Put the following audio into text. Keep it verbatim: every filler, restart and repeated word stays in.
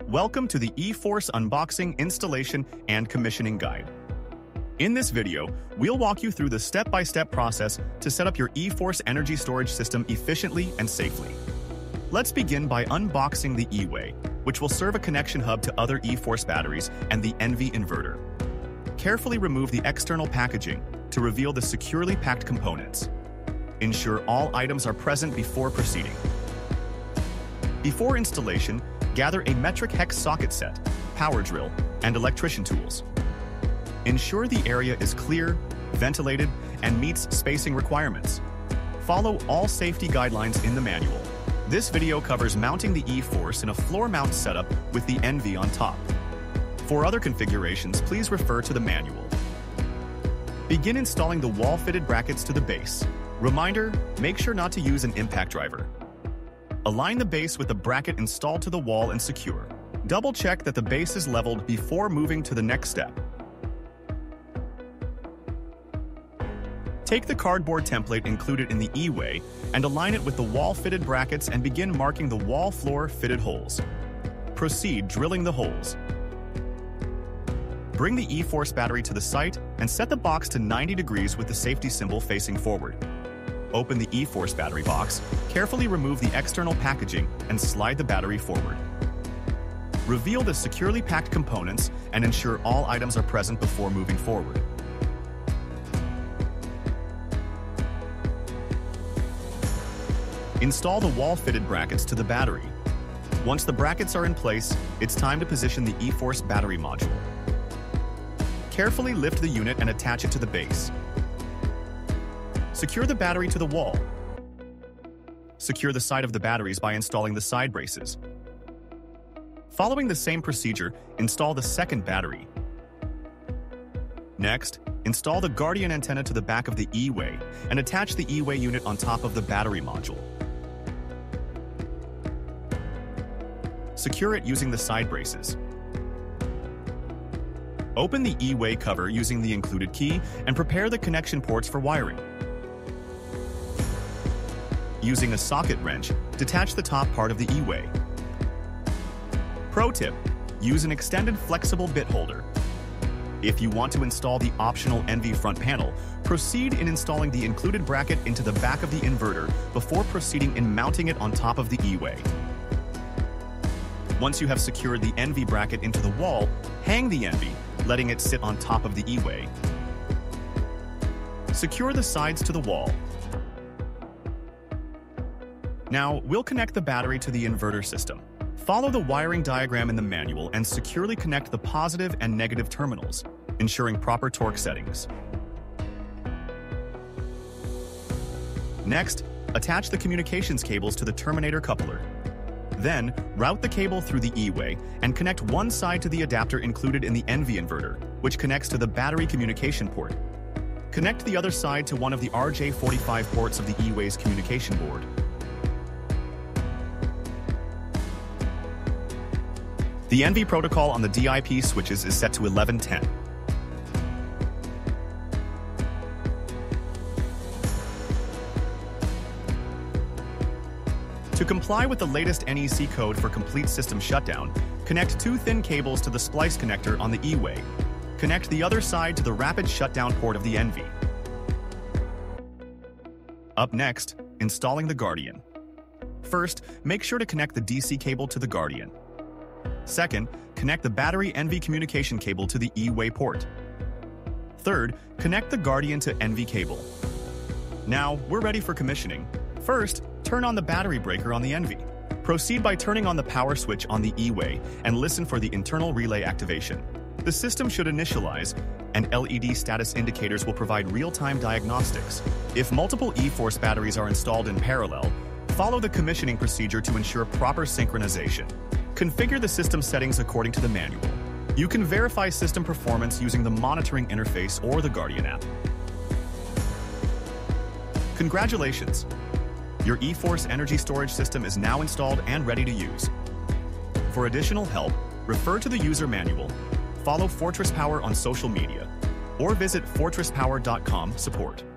Welcome to the eForce Unboxing, Installation, and Commissioning Guide. In this video, we'll walk you through the step-by-step process to set up your eForce energy storage system efficiently and safely. Let's begin by unboxing the eWay, which will serve a connection hub to other eForce batteries and the N V inverter. Carefully remove the external packaging to reveal the securely packed components. Ensure all items are present before proceeding. Before installation, gather a metric hex socket set, power drill, and electrician tools. Ensure the area is clear, ventilated, and meets spacing requirements. Follow all safety guidelines in the manual. This video covers mounting the eForce in a floor mount setup with the N V on top. For other configurations, please refer to the manual. Begin installing the wall-fitted brackets to the base. Reminder, make sure not to use an impact driver. Align the base with the bracket installed to the wall and secure. Double-check that the base is leveled before moving to the next step. Take the cardboard template included in the eWay and align it with the wall-fitted brackets and begin marking the wall floor fitted holes. Proceed drilling the holes. Bring the eForce battery to the site and set the box to ninety degrees with the safety symbol facing forward. Open the eForce battery box, carefully remove the external packaging, and slide the battery forward. Reveal the securely packed components and ensure all items are present before moving forward. Install the wall-fitted brackets to the battery. Once the brackets are in place, it's time to position the eForce battery module. Carefully lift the unit and attach it to the base. Secure the battery to the wall. Secure the side of the batteries by installing the side braces. Following the same procedure, install the second battery. Next, install the Guardian antenna to the back of the eWay and attach the eWay unit on top of the battery module. Secure it using the side braces. Open the eWay cover using the included key and prepare the connection ports for wiring. Using a socket wrench, detach the top part of the eWay. Pro tip: use an extended flexible bit holder. If you want to install the optional N V front panel, proceed in installing the included bracket into the back of the inverter before proceeding in mounting it on top of the eWay. Once you have secured the N V bracket into the wall, hang the N V, letting it sit on top of the eWay. Secure the sides to the wall. Now, we'll connect the battery to the inverter system. Follow the wiring diagram in the manual and securely connect the positive and negative terminals, ensuring proper torque settings. Next, attach the communications cables to the terminator coupler. Then, route the cable through the eWay and connect one side to the adapter included in the N V inverter, which connects to the battery communication port. Connect the other side to one of the R J forty-five ports of the eWay's communication board. The N V protocol on the D I P switches is set to eleven ten. To comply with the latest N E C code for complete system shutdown, connect two thin cables to the splice connector on the eWay. Connect the other side to the rapid shutdown port of the N V. Up next, installing the Guardian. First, make sure to connect the D C cable to the Guardian. Second, connect the battery N V communication cable to the eWay port. Third, connect the Guardian to N V cable. Now, we're ready for commissioning. First, turn on the battery breaker on the N V. Proceed by turning on the power switch on the eWay and listen for the internal relay activation. The system should initialize, and L E D status indicators will provide real-time diagnostics. If multiple eForce batteries are installed in parallel, follow the commissioning procedure to ensure proper synchronization. Configure the system settings according to the manual. You can verify system performance using the monitoring interface or the Guardian app. Congratulations! Your eForce energy storage system is now installed and ready to use. For additional help, refer to the user manual, follow Fortress Power on social media, or visit fortress power dot com support.